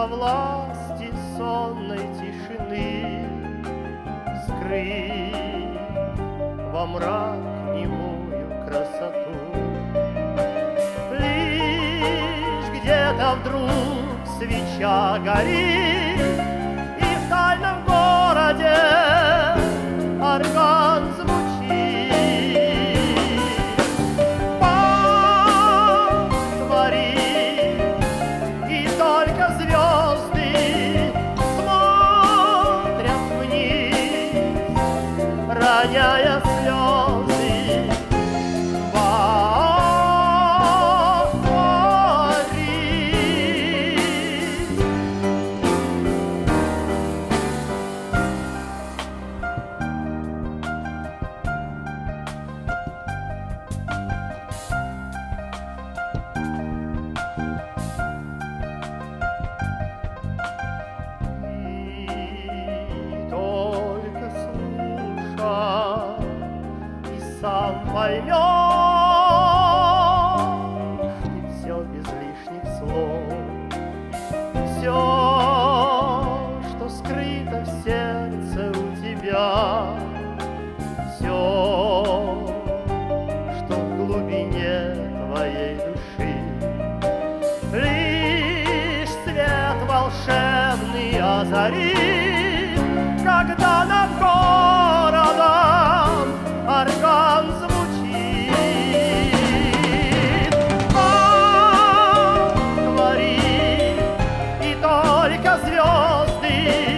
во власти сонной тишины, скрыть во мрак немую красоту. Лишь где-то вдруг свеча горит, и в тайном городе орган звучит. Потворит, и только звезды смотрят вниз, роняя слезы. Сам поймешь, и все без лишних слов, все, что скрыто в сердце у тебя, все, что в глубине твоей души, лишь свет волшебный озарит, когда над городом орган звучит. Потворит, и только звезды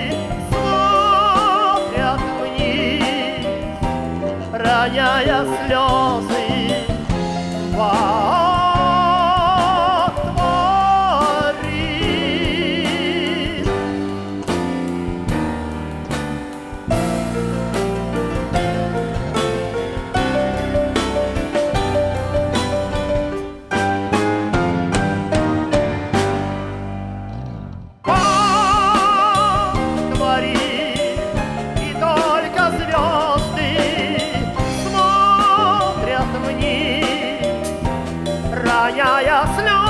смотрят вниз, роняя слезы. Роняя слезы.